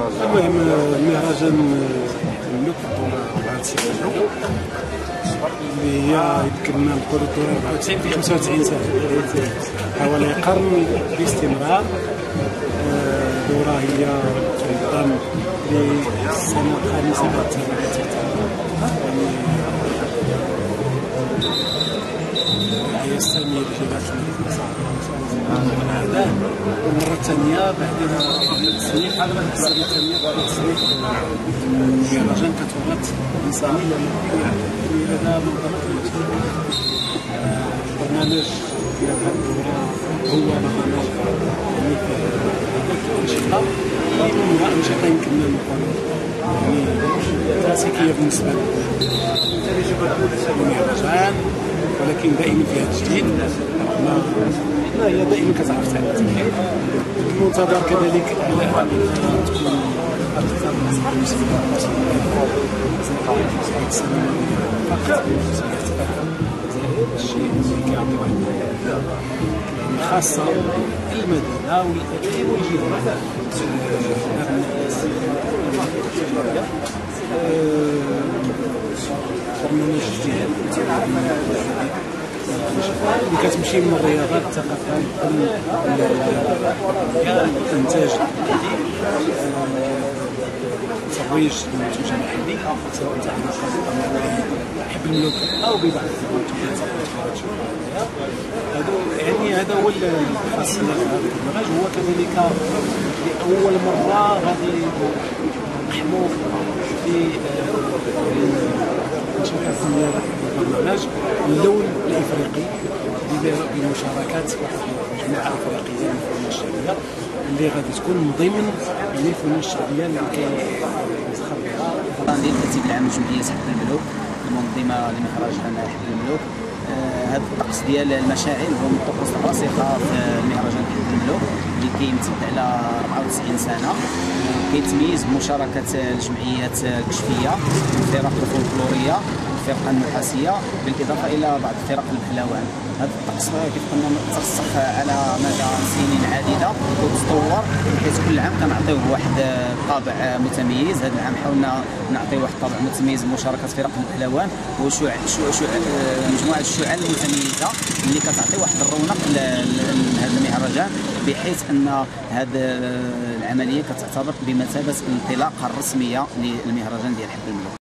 المهم المهرجان الملوك الدورة 94 اللي هي يمكن نقولوا الدورة 94 في 95 سنة، حوالي قرن باستمرار. الدورة هي تنظم للسنة الخامسة على التوالي، هي السامية لجبهة الأعداء. والمرة الثانية بعد 3 سنين، السنة الثانية بعد 3 سنين المهرجان كتراث إنساني لدى منظمة البرنامج ديال هذه الدورة هو برنامج أنشطة، منها أنشطة يمكن نقولوا كلاسيكية بالنسبة للمهرجان، ولكن دائما فيها تجديد. ما هي دائما كتعرف تعرف المنتظر كذلك على ان تكون الشيء اللي كيعطي واحد خاصه المدينه والاقليم والجيران. برنامج جديد اللي كتمشي من الرياضات الثقافه الانتاج ترويج المنتوج المحلي، سواء تعلق حب الملوك او ببعض المنتوجات هذا هو الخاصيه في هذا البرنامج. هو كذلك لاول مره غادي نحمو في البرنامج اللون الافريقي بمشاركه مجموعه افريقيه من الفنون الشعبيه اللي غادي تكون ضمن الفنون الشعبيه اللي كيزخر بها ديال الترتيب العام لجمعيه حب الملوك المنظمه لمهرجان حب الملوك. هذا الطقس ديال المشاعل هو من الطقوس الراسخه في المهرجان حب الملوك اللي كيمتد على 94 سنه. كيتميز بمشاركه الجمعيات الكشفيه والفرق الفولكلوريه والفرقه النحاسيه بالاضافه الى بعض الفرق البهلوان. هذا الطقس كيف قلنا مترسخ على مدى سنين عديده وتطور، بحيث كل عام كنعطيوه واحد طابع متميز. هذا العام حاولنا نعطيه واحد الطابع متميز بمشاركه فرق البهلوان مجموعه الشعل المتميزه اللي كتعطي واحد الرونق لهذا المهرجان، بحيث ان هذه العمليه كتعتبر بمثابه الانطلاقه الرسميه للمهرجان ديال حب الملوك.